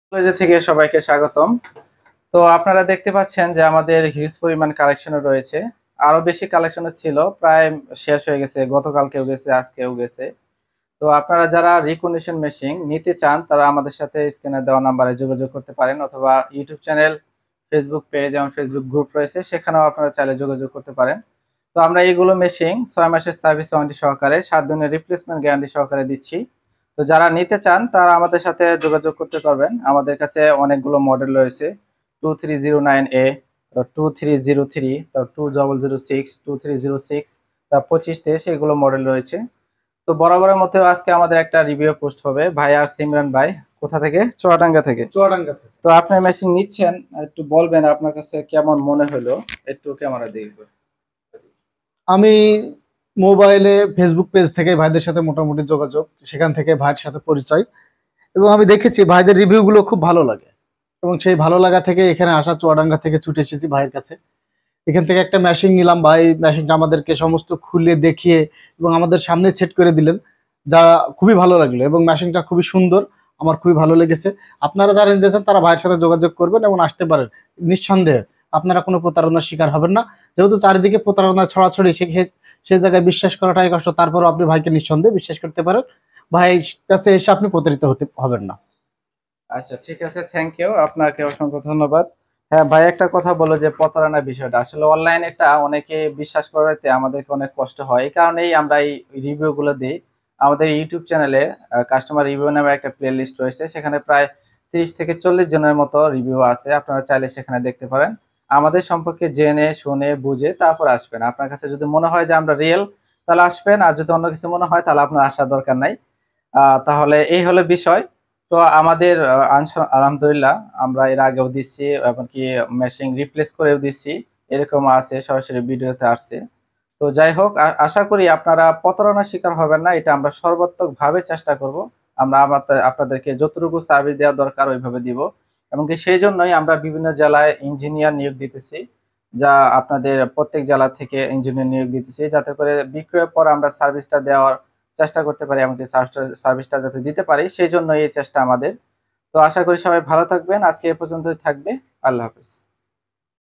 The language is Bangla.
কলেজে থেকে সবাইকে স্বাগতম। তো আপনারা দেখতে পাচ্ছেন যে আমাদের হিউজ পরিমাণ কালেকশনও রয়েছে। আরো বেশি কালেকশনও ছিল, প্রায় শেষ হয়ে গেছে, গতকালকেও গেছে, আজকেও গেছে। তো আপনারা যারা রিকন্ডিশন মেশিন নিতে চান তারা আমাদের সাথে স্ক্রিনে দেওয়া নাম্বারে যোগাযোগ করতে পারেন, অথবা ইউটিউব চ্যানেল, ফেসবুক পেজ এবং ফেসবুক গ্রুপ রয়েছে, সেখানেও আপনারা চাইলে যোগাযোগ করতে পারেন। তো আমরা এইগুলো মেশিন 6 মাসের সার্ভিস ওয়ারেন্টি সহকারে, 7 দিনের রিপ্লেসমেন্ট গ্যারান্টি সহকারে দিচ্ছি। তো যারা নিতে চান তারা আমাদের সাথে যোগাযোগ করতে পারবেন। আমাদের কাছে অনেকগুলো মডেল রয়েছে, 2309A, 2303, 2006, 2306, 2523, এগুলো মডেল রয়েছে। তো বরাবরের মতো আজকে আমাদের একটা রিভিউ পোস্ট হবে। ভাই আর সিমরান ভাই কোথা থেকে? চুয়াডাঙ্গা থেকে। চুয়াডাঙ্গা থেকে। তো আপনি মেশিন নিচ্ছেন, একটু বলবেন আপনার কাছে কেমন মনে হলো? একটু ক্যামেরা দেখবেন। আমি মোবাইলে ফেসবুক পেজ থেকে ভাইদের সাথে মোটামুটি যোগাযোগ, সেখান থেকে ভাইয়ের সাথে পরিচয়, এবং আমি দেখেছি ভাইদের রিভিউগুলো খুব ভালো লাগে, এবং সেই ভালো লাগা থেকে এখানে আসা, চুয়াডাঙ্গা থেকে ছুটে এসেছি ভাইয়ের কাছে। এখান থেকে একটা মেশিন নিলাম, ভাই মেশিনটা আমাদেরকে সমস্ত খুলে দেখিয়ে এবং আমাদের সামনে সেট করে দিলেন, যা খুবই ভালো লাগলো, এবং মেশিনটা খুবই সুন্দর, আমার খুবই ভালো লেগেছে। আপনারা যারা নিতেছেন তারা ভাইয়ের সাথে যোগাযোগ করবেন এবং আসতে পারেন, নিঃসন্দেহে আপনারা কোনো প্রতারণার শিকার হবেন না। যেহেতু চারিদিকে প্রতারণা ছড়াছড়ি, সেই জায়গায় বিশ্বাস করাটাই কষ্ট, তারপরও আপনি ভাইকে নিঃসন্দেহে বিশ্বাস করতে পারেন। ভাই কাছে এসে আপনি প্রতারিত হতে হবেন না। আচ্ছা, ঠিক আছে, থ্যাংক ইউ, আপনাকে অসংখ্য ধন্যবাদ। হ্যাঁ ভাই, একটা কথা বলো যে প্রতারণার বিষয়টা আসলে অনলাইনে একটা অনেকে বিশ্বাস করাতে আমাদেরকে অনেক কষ্ট হয়, এই কারণেই আমরা এই রিভিউ গুলো দিই। আমাদের ইউটিউব চ্যানেলে কাস্টমার রিভিউ নামে একটা প্লে লিস্ট রয়েছে, সেখানে প্রায় 30 থেকে 40 জনের মতো রিভিউ আছে, আপনারা চাইলে সেখানে দেখতে পারেন। আমাদের সম্পর্কে জেনে শুনে বুঝে তারপর আসবেন। আপনার কাছে যদি মনে হয় যে আমরা রিয়েল, তাহলে আসবেন, আর যদি অন্য কিছু মনে হয় তাহলে আপনার আসার দরকার নাই। তাহলে এই হলো বিষয়। তো আমাদের আলহামদুলিল্লাহ আমরা এর আগেও দিচ্ছি, এমনকি মেশিন রিপ্লেস করেও দিচ্ছি, এরকম আছে, সরাসরি ভিডিওতে আসছে। তো যাই হোক, আশা করি আপনারা প্রতারণার শিকার হবেন না, এটা আমরা সর্বাত্মক ভাবে চেষ্টা করব। আমরা আপনাদেরকে যতটুকু সার্ভিস দেওয়া দরকার ওইভাবে দিব। এমনকি সেই জন্যই আমরা বিভিন্ন জেলায় ইঞ্জিনিয়ার নিয়োগ দিতেছি, যা আপনাদের প্রত্যেক জেলা থেকে ইঞ্জিনিয়ার নিয়োগ দিতেছি, যাতে করে বিক্রয়ের পর আমরা সার্ভিসটা দেওয়ার চেষ্টা করতে পারি, এমনকি সার্ভিসটা যাতে দিতে পারি, সেই জন্য এই চেষ্টা আমাদের। তো আশা করি সবাই ভালো থাকবেন, আজকে এ পর্যন্তই থাকবে। আল্লাহ হাফেজ।